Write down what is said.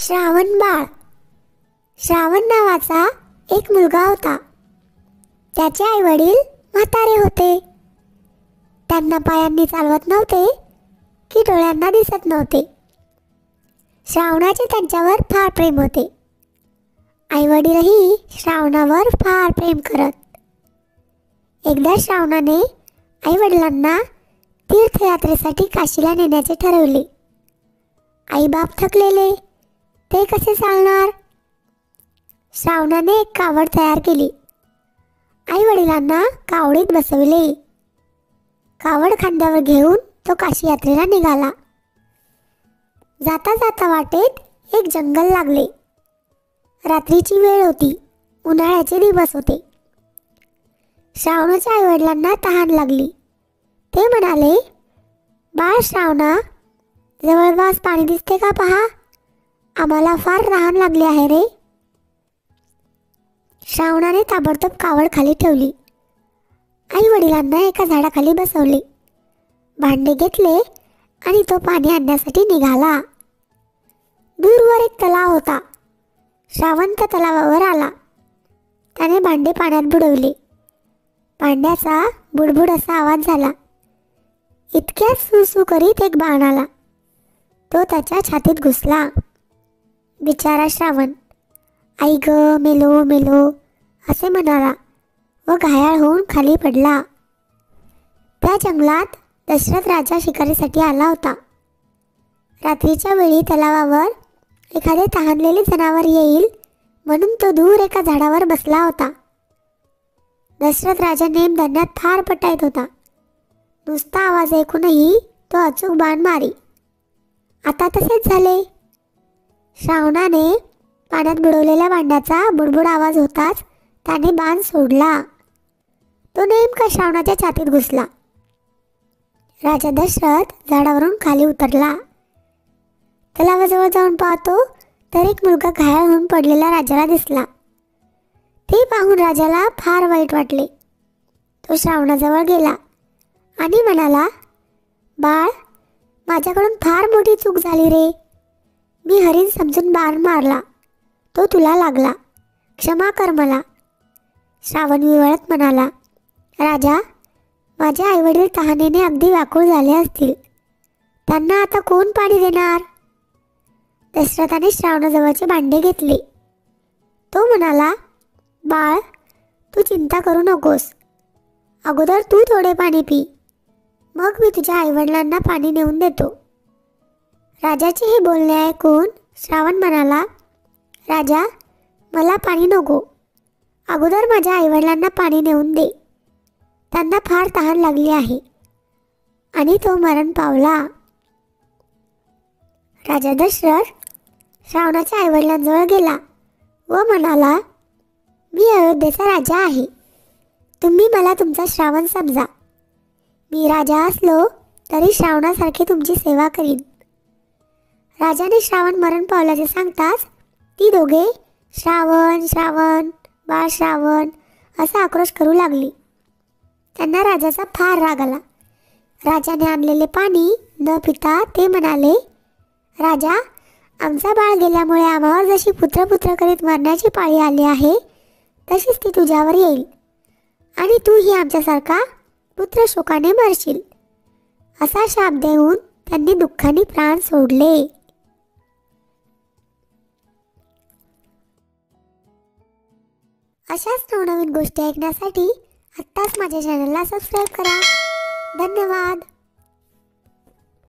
श्रावण बाळ. श्रावण नावाचा एक मुलगा होता. त्याचे आई वडील म्हातारे होते. त्यांना पायांनी चालवत नव्हते की डोळ्यांना दिसत नव्हते. श्रावणाचे त्यांच्यावर फार प्रेम होते. आई वडीलही श्रावणावर फार प्रेम करत. एकदा श्रावणाने आई वडिलांना तीर्थयात्रेसाठी काशीला नेण्याचे ठरवले. आई बाप थकलेले, ते कसे चालणार? श्रावणाने एक कावड तयार केली. आई वडिलांना कावडीत बसविले. कावड खांद्यावर घेऊन तो काशी यात्रेला निघाला. जाता जाता वाटेत एक जंगल लागले. रात्रीची वेळ होती. उन्हाळ्याचे दिवस होते. श्रावणाच्या आई वडिलांना तहान लागली. ते म्हणाले, बाळ श्रावणा, जवळपास पाणी दिसते का पहा, आम्हाला फार तहान लागली आहे रे. श्रावणाने ताबडतोब कावड खाली ठेवली. आई वडिलांना एका झाडाखाली बसवले. भांडे घेतले आणि तो पाणी आणण्यासाठी निघाला. दूरवर एक तलाव होता. श्रावण त्या तलावावर आला. त्याने भांडे पाण्यात बुडवले. भांड्याचा बुडबुड असा आवाज झाला. इतक्यात सुसू करीत एक बाण आला. तो त्याच्या छातीत घुसला. बिचारा श्रावण आई ग, मेलो मेलो असे म्हणाला व घायाळ होऊन खाली पडला. त्या जंगलात दशरथ राजा शिकारीसाठी आला होता. रात्रीच्या वेळी तलावावर एखादे तहानलेले जनावर येईल म्हणून तो दूर एका झाडावर बसला होता. दशरथ राजा नेमधन्यात फार पटाईत होता. नुसता आवाज ऐकूनही तो अचूक बाण मारी. आता तसेच झाले. श्रावणाने पाण्यात बुडवलेल्या भांड्याचा बुडबुड आवाज होताच त्याने बाण सोडला. तो नेमका श्रावणाच्या छातीत घुसला. राजा दशरथ झाडावरून खाली उतरला. तलावाजवळ जाऊन पाहतो तर एक मुलगा घायाळ होऊन पडलेला राजाला दिसला. ते पाहून राजाला फार वाईट वाटले. तो श्रावणाजवळ गेला आणि म्हणाला, बाळ, माझ्याकडून फार मोठी चूक झाली रे. मी हरीण समजून बाण मारला. तो तुला लागला. क्षमा कर मला. श्रावण विवळत म्हणाला, राजा, माझे आईवडील तहानेने अगदी व्याकुळ झाले असतील. त्यांना आता कोण पाणी देणार? दशरथाने श्रावणाजवळचे भांडे घेतले. तो म्हणाला, बाळ, तू चिंता करू नकोस. अगोदर तू थोडे पाणी पी, मग मी तुझ्या आईवडिलांना पाणी नेऊन देतो. राजाचे हे बोलणे ऐकून श्रावण म्हणाला, राजा, मला पाणी नको. अगोदर माझ्या आईवडिलांना पाणी नेऊन दे. त्यांना फार तहान लागली आहे. आणि तो मरण पावला. राजा दशरथ श्रावणाच्या आईवडिलांजवळ गेला व म्हणाला, मी अयोध्येचा राजा आहे. तुम्ही मला तुमचा श्रावण समजा. मी राजा असलो तरी श्रावणासारखी तुमची सेवा करीन. राजाने श्रावण मरण पावल्याचे सांगताच ती दोघे श्रावण श्रावण, बाळ श्रावण असा आक्रोश करू लागली. त्यांना राजाचा फार राग आला. राजाने आणलेले पाणी न पिता ते म्हणाले, राजा, आमचा बाळ गेल्यामुळे आम्हावर जशी पुत्र करीत मरण्याची पाळी आली आहे तशीच ती तुझ्यावर येईल आणि तूही आमच्यासारखा पुत्र शोकाने मरशील. असा शाप देऊन त्यांनी दुःखाने प्राण सोडले. अशाच नवनवीन गोष्टी ऐकण्यासाठी आत्ताच माझ्या चॅनलला सबस्क्राईब करा. धन्यवाद.